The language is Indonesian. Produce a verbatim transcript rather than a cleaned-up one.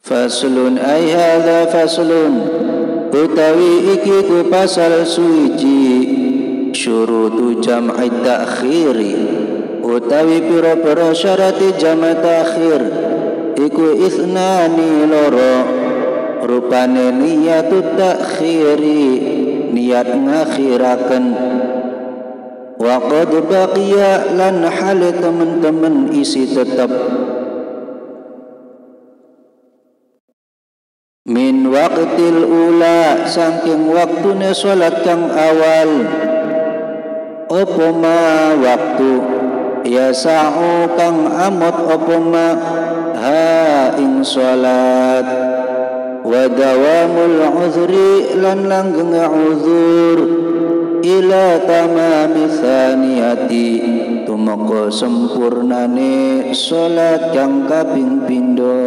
Faslun ay hadza faslun utawi iki ku pasal suci syurutu jam'i ta'khiri utawi pira-pira syarati jam'i ta'khir iku ithnani loro rupane niyatu ta'khiri niat ngakhiraken wa qad baqiya lan hale temen-temen isi tetep min waqtil ula saking waktune salat kang awal opo ma waktu ya sa'u kang amot opo ma ha ing salat wa dawamul uzri lan langgeng uzur ila tamami tsaniyati tumeka sempurnane salat kang kaping pindho